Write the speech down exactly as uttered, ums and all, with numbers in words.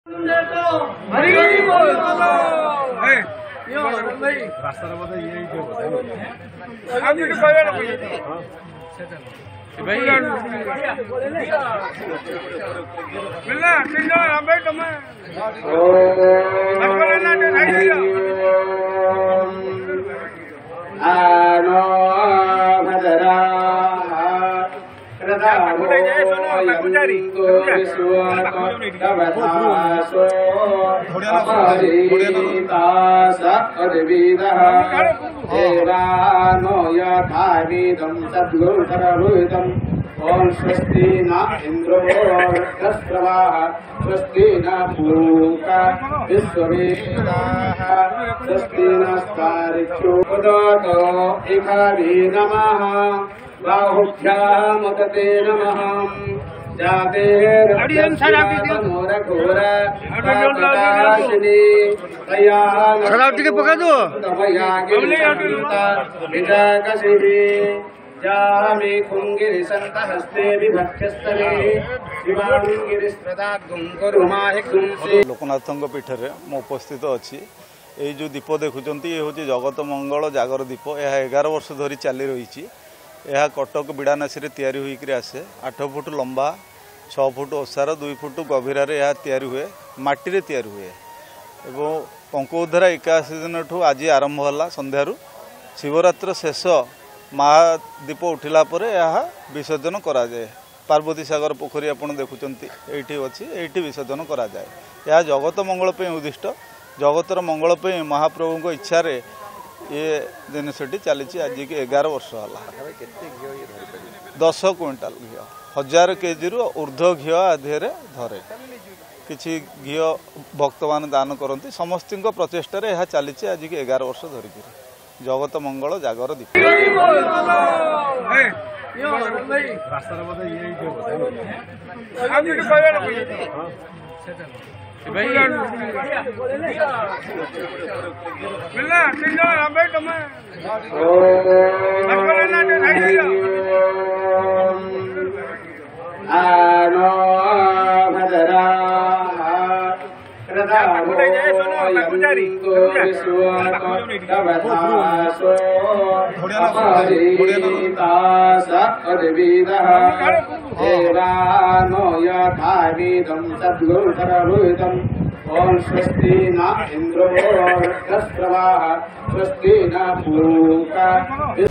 ओम स्वस्ति न इंद्रो वृद्धस्रवाः स्वस्ति न पूषा विश्ववेदाः स्वस्ति नस्तारिक्षो उदतो इखाभि नमः बाहुभ्यामुदते नमः जाते रघोर शराब के पका दो जामे कुंगिरि संत हस्ते विभक्षस्तरे शिवांगिरि स्त्रदागुं करुमाहि कुंसे लोकनाथंग पीठरे मो उपस्थित अच्छी ये जो दीप देखुंती ये हूँ जगत मंगल जागर दीप यह एगार वर्ष धरी चली रही है। कटक बिड़ानासी तैयारी होकर आसे आठ फुट लंबा छः फुट ओसार दुई फुट गभीर या हुए माटी तैयारी हुए एवं पंकोधरा एकाशी दिन ठू आज आरंभ है संध्यारू शिवरात्र शेष महादीप उठिला परे यह विसर्जन करा जाए। पार्वती सागर पोखरी आपड़ देखुंत ये अच्छी ये विसर्जन करा जाए। यह जगत मंगल पे उद्दिष्ट जगतर मंगल पे महाप्रभु को इच्छा रे ये जिनसटी चली आज की एगार वर्ष है। दस क्विंटाल घी हजार केजी रु ऊर्ध्व घी आधे धरे किसी घी भक्त मान दान करती समस्त प्रचेषार यह चली आज की एगार वर्ष धरिकी जगत मंगल जागर दीप ओम स्वस्ति न इंद्रो वृद्धस्रवाः स्वस्ति न पूषा